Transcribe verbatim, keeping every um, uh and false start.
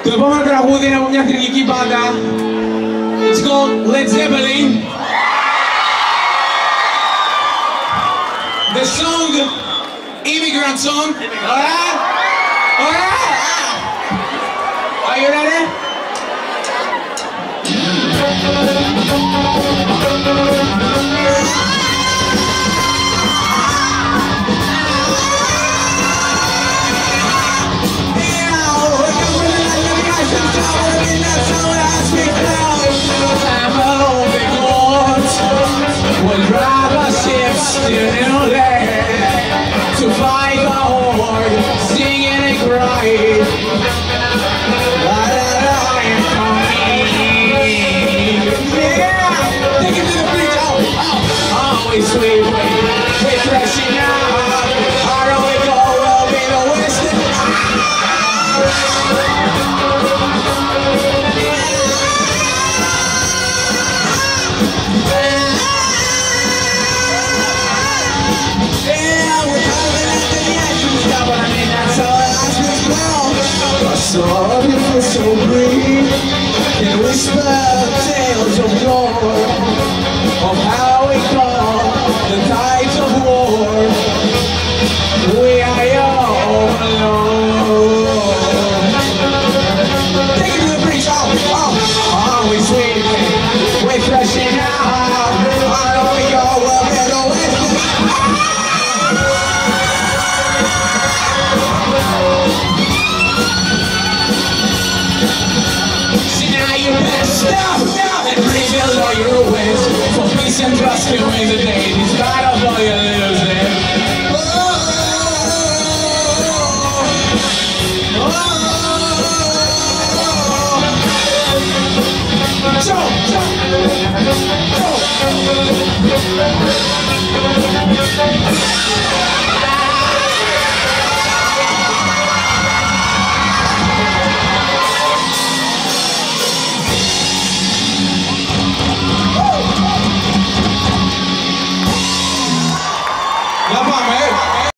Το επόμενο τραγούδι είναι από μια θρηλυκή μπάντα. It's called Led Zeppelin. The song Immigrant Song. Alright? Alright? Are you ready? We'll drive our ships to new land to fight the horde, singing and crying. But I am coming. Yeah, take it to the beach. Oh, oh, always sweet. We're crashing out. Our only goal will be the western. So beautiful, so green, can whisper tales of yore, of how we call the tides of war. We are all alone. Take it to the breach, oh, oh, always sweet. We're thrashing out, I know we go, we'll be the western. Stop and rebuild all your ways for peace and trust to win the day despite of all you're losing. Oh, oh, oh. Jump, jump, jump.